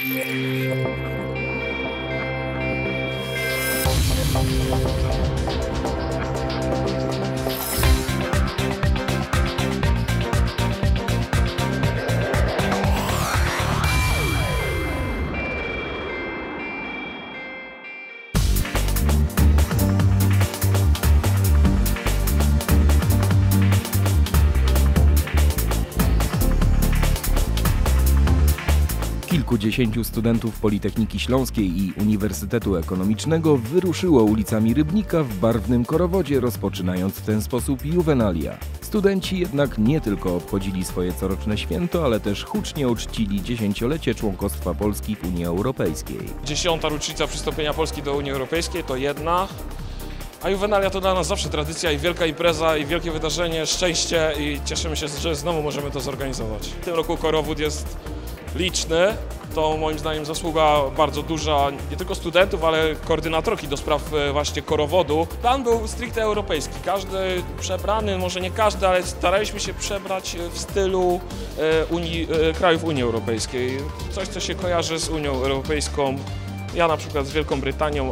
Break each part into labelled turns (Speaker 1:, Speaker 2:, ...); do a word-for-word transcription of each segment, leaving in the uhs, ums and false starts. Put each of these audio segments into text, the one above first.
Speaker 1: Kilkudziesięciu studentów Politechniki Śląskiej i Uniwersytetu Ekonomicznego wyruszyło ulicami Rybnika w barwnym korowodzie, rozpoczynając w ten sposób juwenalia. Studenci jednak nie tylko obchodzili swoje coroczne święto, ale też hucznie uczcili dziesięciolecie członkostwa Polski w Unii Europejskiej.
Speaker 2: Dziesiąta rocznica przystąpienia Polski do Unii Europejskiej to jedna, a juwenalia to dla nas zawsze tradycja i wielka impreza, i wielkie wydarzenie, szczęście, i cieszymy się, że znowu możemy to zorganizować. W tym roku korowód jest liczny. To moim zdaniem zasługa bardzo duża nie tylko studentów, ale koordynatorki do spraw właśnie korowodu. Plan był stricte europejski. Każdy przebrany, może nie każdy, ale staraliśmy się przebrać w stylu Unii, krajów Unii Europejskiej. Coś, co się kojarzy z Unią Europejską. Ja na przykład z Wielką Brytanią,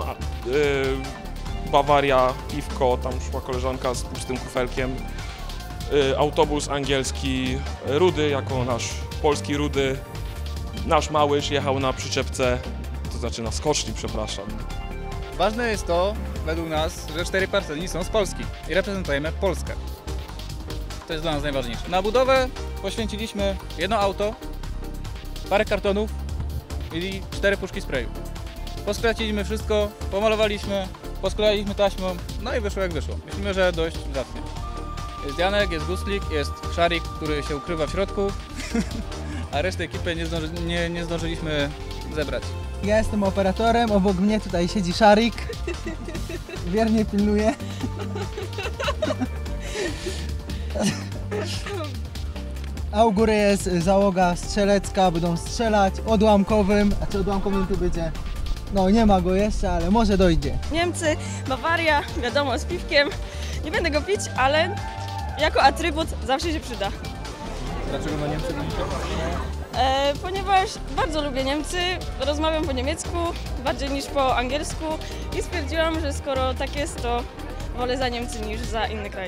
Speaker 2: Bawaria, piwko, tam szła koleżanka z pustym kufelkiem. Autobus angielski, Rudy jako nasz polski Rudy. Nasz Małysz jechał na przyczepce, to znaczy na skoczni, przepraszam.
Speaker 3: Ważne jest to, według nas, że cztery partyjni są z Polski i reprezentujemy Polskę. To jest dla nas najważniejsze. Na budowę poświęciliśmy jedno auto, parę kartonów i cztery puszki sprayu. Poskraciliśmy wszystko, pomalowaliśmy, poskleiliśmy taśmą, no i wyszło jak wyszło. Myślimy, że dość zacnie. Jest Janek, jest Guslik, jest Szarik, który się ukrywa w środku. A resztę ekipy nie, zdąży, nie, nie zdążyliśmy zebrać.
Speaker 4: Ja jestem operatorem, obok mnie tutaj siedzi Szarik. Wiernie pilnuje. A u góry jest załoga strzelecka, będą strzelać odłamkowym. A czy odłamkowym tu będzie? No nie ma go jeszcze, ale może dojdzie.
Speaker 5: Niemcy, Bawaria, wiadomo, z piwkiem. Nie będę go pić, ale jako atrybut zawsze się przyda.
Speaker 3: Dlaczego na Niemcy lubicie?
Speaker 5: E, ponieważ bardzo lubię Niemcy, rozmawiam po niemiecku bardziej niż po angielsku i stwierdziłam, że skoro tak jest, to wolę za Niemcy niż za inny kraj.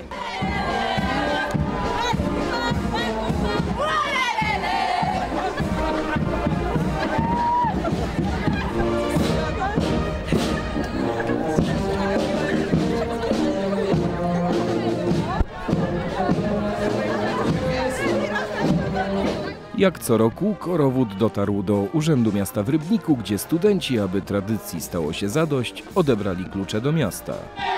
Speaker 1: Jak co roku korowód dotarł do Urzędu Miasta w Rybniku, gdzie studenci, aby tradycji stało się zadość, odebrali klucze do miasta.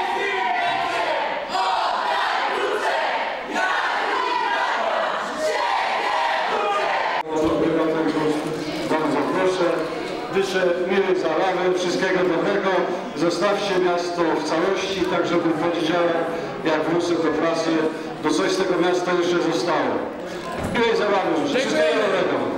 Speaker 6: Bardzo proszę, życzę miłej zabawy, wszystkiego dobrego. Zostawcie miasto w całości, tak żeby w poniedziałek, jak wrócę do pracy, to coś z tego miasta jeszcze zostało. Miłej zabawy, wszystkiego dobrego.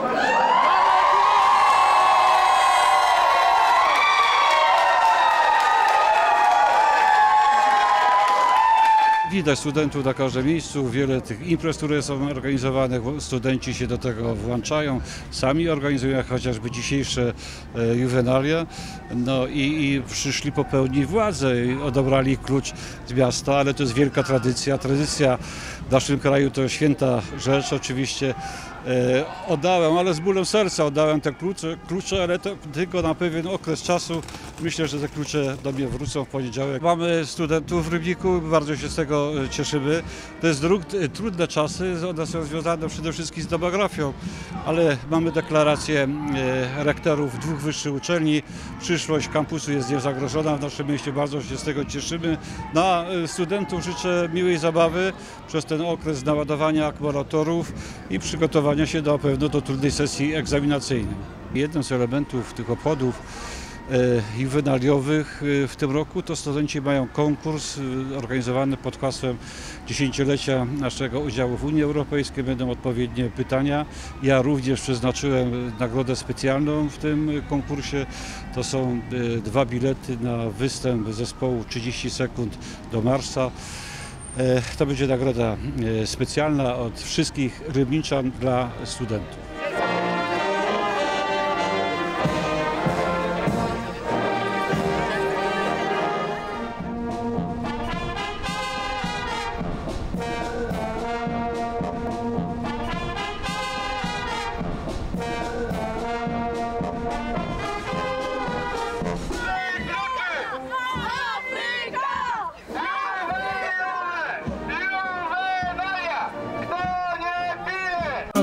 Speaker 7: Widać studentów na każdym miejscu, wiele tych imprez, które są organizowane, studenci się do tego włączają, sami organizują, jak chociażby dzisiejsze e, juwenalia, no i, i przyszli popełnić władzę i odebrali klucz z miasta, ale to jest wielka tradycja, tradycja w naszym kraju to święta rzecz oczywiście. E, oddałem, ale z bólem serca oddałem te klucze, klucze ale to tylko na pewien okres czasu. Myślę, że te klucze do mnie wrócą w poniedziałek. Mamy studentów w Rybniku, bardzo się z tego cieszymy. To jest trudne czasy, one są związane przede wszystkim z demografią, ale mamy deklarację rektorów dwóch wyższych uczelni. Przyszłość kampusu jest niezagrożona w naszym mieście, bardzo się z tego cieszymy. Dla studentów życzę miłej zabawy przez ten okres naładowania akumulatorów i przygotowania się do, na pewno do trudnej sesji egzaminacyjnej. Jednym z elementów tych obchodów juwenaliowych w tym roku to studenci mają konkurs organizowany pod hasłem dziesięciolecia naszego udziału w Unii Europejskiej. Będą odpowiednie pytania. Ja również przeznaczyłem nagrodę specjalną w tym konkursie. To są dwa bilety na występ zespołu trzydzieści sekund do Marsa. To będzie nagroda specjalna od wszystkich rybniczan dla studentów.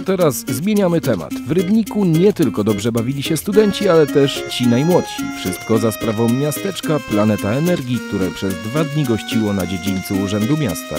Speaker 1: teraz zmieniamy temat. W Rybniku nie tylko dobrze bawili się studenci, ale też ci najmłodsi. Wszystko za sprawą miasteczka Planeta Energii, które przez dwa dni gościło na dziedzińcu Urzędu Miasta.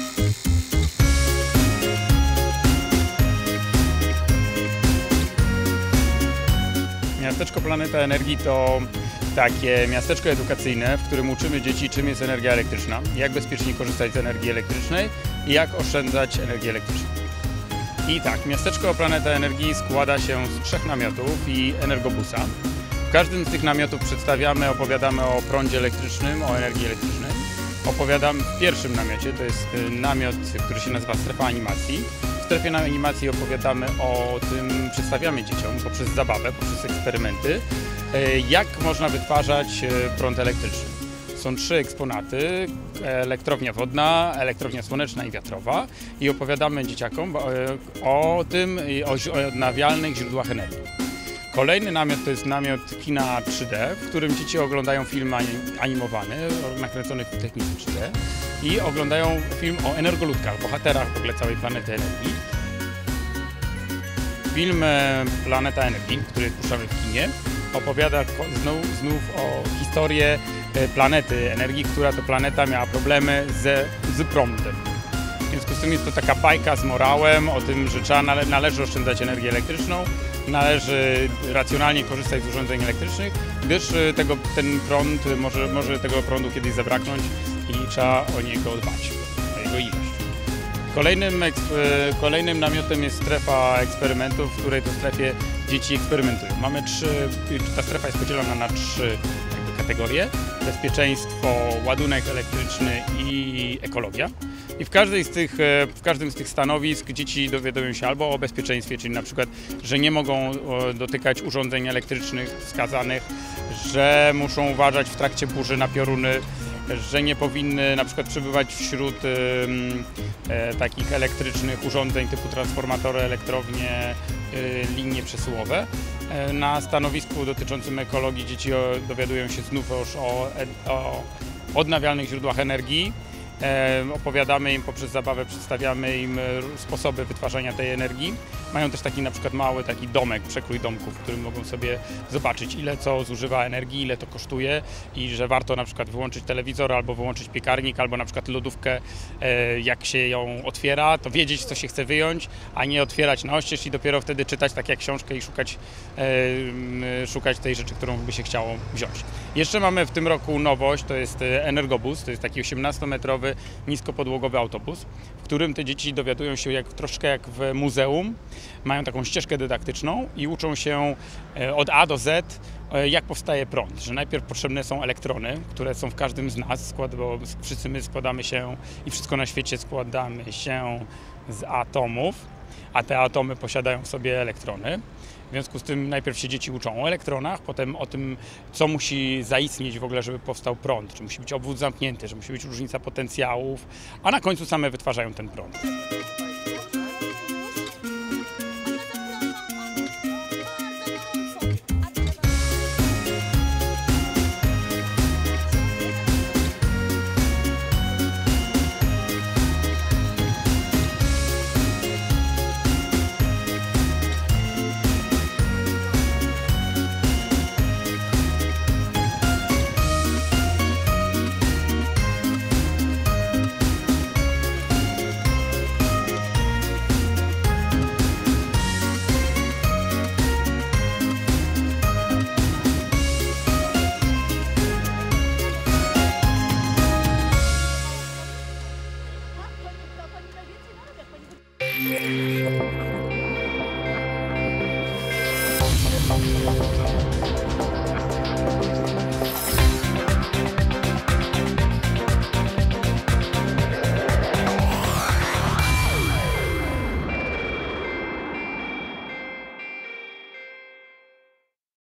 Speaker 8: Miasteczko Planeta Energii to takie miasteczko edukacyjne, w którym uczymy dzieci, czym jest energia elektryczna, jak bezpiecznie korzystać z energii elektrycznej i jak oszczędzać energię elektryczną. I tak, miasteczko Planeta Energii składa się z trzech namiotów i energobusa. W każdym z tych namiotów przedstawiamy, opowiadamy o prądzie elektrycznym, o energii elektrycznej. Opowiadamy w pierwszym namiocie, to jest namiot, który się nazywa strefa animacji. W strefie animacji opowiadamy o tym, przedstawiamy dzieciom poprzez zabawę, poprzez eksperymenty, jak można wytwarzać prąd elektryczny. Są trzy eksponaty, elektrownia wodna, elektrownia słoneczna i wiatrowa i opowiadamy dzieciakom o tym, o odnawialnych źródłach energii. Kolejny namiot to jest namiot kina trzy D, w którym dzieci oglądają film animowany, nakręcony w technice trzy D i oglądają film o energolutkach, bohaterach w ogóle całej planety energii. Film Planeta Energii, który puszczamy w kinie, opowiada znów, znów o historię planety energii, która to planeta miała problemy ze, z prądem. W związku z tym jest to taka bajka z morałem o tym, że trzeba, nale, należy oszczędzać energię elektryczną, należy racjonalnie korzystać z urządzeń elektrycznych, gdyż tego, ten prąd, może, może tego prądu kiedyś zabraknąć i trzeba o niego dbać, o jego ilość. Kolejnym, kolejnym namiotem jest strefa eksperymentów, w której to strefie dzieci eksperymentują. Mamy trzy, ta strefa jest podzielona na trzy jakby kategorie: bezpieczeństwo, ładunek elektryczny i ekologia. I w, każdej z tych, w każdym z tych stanowisk dzieci dowiadują się albo o bezpieczeństwie, czyli na przykład, że nie mogą dotykać urządzeń elektrycznych wskazanych, że muszą uważać w trakcie burzy na pioruny, że nie powinny na przykład przebywać wśród e, takich elektrycznych urządzeń typu transformatory, elektrownie, e, linie przesyłowe. E, na stanowisku dotyczącym ekologii dzieci dowiadują się znów już o, o odnawialnych źródłach energii. E, opowiadamy im poprzez zabawę, przedstawiamy im sposoby wytwarzania tej energii. Mają też taki na przykład mały taki domek, przekrój domku, w którym mogą sobie zobaczyć, ile co zużywa energii, ile to kosztuje i że warto na przykład wyłączyć telewizor albo wyłączyć piekarnik, albo na przykład lodówkę, e, jak się ją otwiera, to wiedzieć, co się chce wyjąć, a nie otwierać na oścież i dopiero wtedy czytać tak jak książkę i szukać, e, szukać tej rzeczy, którą by się chciało wziąć. Jeszcze mamy w tym roku nowość, to jest energobus, to jest taki osiemnastometrowy niskopodłogowy autobus, w którym te dzieci dowiadują się jak, troszkę jak w muzeum, mają taką ścieżkę dydaktyczną i uczą się od A do Z, jak powstaje prąd, że najpierw potrzebne są elektrony, które są w każdym z nas, skład, bo wszyscy my składamy się i wszystko na świecie składamy się z atomów, a te atomy posiadają w sobie elektrony. W związku z tym najpierw się dzieci uczą o elektronach, potem o tym, co musi zaistnieć w ogóle, żeby powstał prąd, czy musi być obwód zamknięty, że musi być różnica potencjałów, a na końcu same wytwarzają ten prąd.
Speaker 9: Thank you.